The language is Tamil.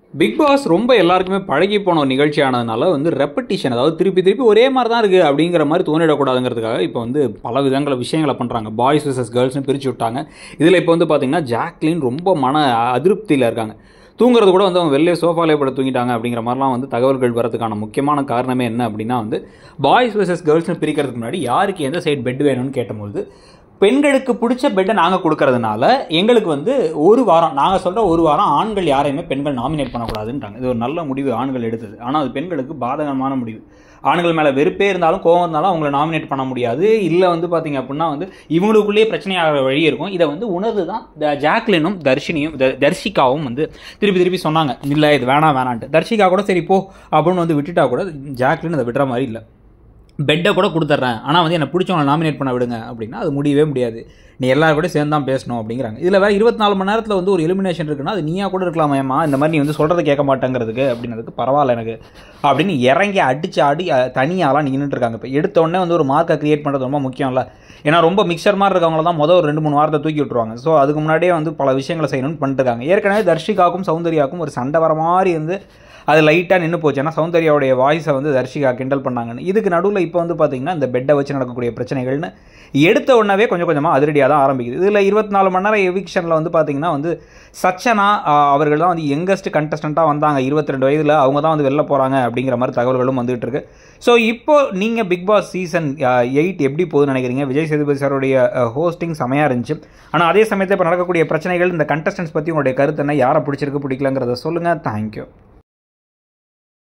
பிக் பாஸ் ரொம்ப எல்லாருக்குமே பழகி போன ஒரு நிகழ்ச்சியானதுனால வந்து ரெப்படிஷன், அதாவது திருப்பி திருப்பி ஒரே மாதிரி தான் இருக்குது அப்படிங்கிற மாதிரி தோணிடக்கூடாதுங்கிறதுக்காக இப்போ வந்து பல விஷயங்களை பண்ணுறாங்க. பாய்ஸ் vs கேர்ள்ஸ்னு பிரித்து விட்டாங்க. இதில் இப்போ வந்து பார்த்திங்கன்னா ஜாக்லின் ரொம்ப மன அதிருப்தியில் இருக்காங்க. தூங்குறது கூட வந்து அவங்க வெளியே சோஃபாலே பட தூங்கிட்டாங்க அப்படிங்கிற மாதிரிலாம் வந்து தகவல்கள் வரதுக்கான முக்கியமான காரணமே என்ன அப்படின்னா வந்து பாய்ஸ் vs கேர்ள்ஸ்னு பிரிக்கிறதுக்கு முன்னாடி யாருக்கு எந்த சைடு பெட் வேணும்னு கேட்டபோது பெண்களுக்கு பிடிச்ச பெட்டை நாங்கள் கொடுக்கறதுனால எங்களுக்கு வந்து ஒரு வாரம், நாங்கள் சொல்கிற ஒரு வாரம் ஆண்கள் யாரையுமே பெண்கள் நாமினேட் பண்ணக்கூடாதுன்றாங்க. இது ஒரு நல்ல முடிவு ஆண்கள் எடுத்தது. ஆனால் அது பெண்களுக்கு பாதகமான முடிவு. ஆண்கள் மேலே வெறுப்பே இருந்தாலும் கோவம் இருந்தாலும் அவங்கள நாமினேட் பண்ண முடியாது. இல்லை வந்து பார்த்திங்க அப்படின்னா வந்து இவங்களுக்குள்ளேயே பிரச்சனையாகிற வழி இருக்கும். இதை வந்து உணர்ந்து தான் ஜாக்லினும் தர்ஷிகாவும் வந்து திருப்பி சொன்னாங்க, இல்லை இது வேணான்ட்டு. தர்ஷிகா கூட சரி போ அப்படின்னு வந்து விட்டுட்டா கூட ஜாக்லின் அதை விடுற மாதிரி இல்லை. பெட்டை கூட கொடுத்துட்றேன், ஆனால் வந்து என்னை பிடிச்சவங்களை நாமினேட் பண்ண விடுங்க அப்படின்னா அது முடியவே முடியாது. நீ எல்லாரும் கூட சேர்ந்து தான் பேசணும் அப்படிங்கிறாங்க. இதில் வேறு 24 மணி நேரத்தில் வந்து ஒரு எலிமினேஷன் இருக்குன்னா அது நீயா கூட இருக்கலாமேம்மா, இந்த மாதிரி நீ வந்து சொல்கிறத கேட்க மாட்டேங்கிறதுக்கு அப்படின்னதுக்கு பரவாயில்ல எனக்கு அப்படின்னு இறங்கி அடித்து ஆடி தனியாலாம் நின்றுட்டு இருக்காங்க. இப்போ எடுத்தோடனே வந்து ஒரு மார்க்கை க்ரியேட் பண்ணுறது ரொம்ப முக்கியம் இல்லை. ஏன்னா ரொம்ப மிக்சர் மாதிரி இருக்கவங்கள தான் ஒரு 2-3 வாரத்தை தூக்கி விட்டுருவாங்க. ஸோ அதுக்கு முன்னாடியே வந்து பல விஷயங்களை செய்யணும்னு பண்ணிட்டுருக்காங்க. ஏற்கனவே தர்ஷிகாவுக்கும் சௌந்தர்யாவுக்கும் ஒரு சண்டை வர மாதிரி இருந்து அது லைட்டாக நின்று போச்சு. ஏன்னா சௌந்தர்யாவுடைய வாய்ஸை வந்து தர்ஷிகா கிண்டல் பண்ணாங்கன்னு. இதுக்கு நடுவில் இப்போ வந்து பார்த்திங்கன்னா இந்த பெட்டை வச்சு நடக்கக்கூடிய பிரச்சனைகள்னு எடுத்த உடனே கொஞ்சம் கொஞ்சமாக அதிரடியாக தான் ஆரம்பிக்குது. இதில் 24 மணி நேரம் எவிக்ஷனில் வந்து பார்த்திங்கன்னா வந்து சச்சனா அவர்கள் தான் வந்து யங்கஸ்ட் கண்டஸ்டண்ட்டாக வந்தாங்க. 22 வயதில் அவங்க தான் வந்து வெளில போகிறாங்க அப்படிங்கிற மாதிரி தகவல்களும் வந்துகிட்டு இருக்கு. ஸோ இப்போது நீங்கள் பிக் பாஸ் சீசன் 8 எப்படி போகுதுன்னு நினைக்கிறீங்க? விஜய் சேதுபதி சாருடைய ஹோஸ்டிங் செமையாக இருந்துச்சு. ஆனால் அதே சமயத்தில் இப்போ நடக்கக்கூடிய பிரச்சனைகள், இந்த கண்டஸ்டன்ஸ் பற்றி உங்களுடைய கருத்து என்ன? யாரை பிடிச்சிருக்கு பிடிக்கலங்கிறத சொல்லுங்கள். தேங்க்யூ.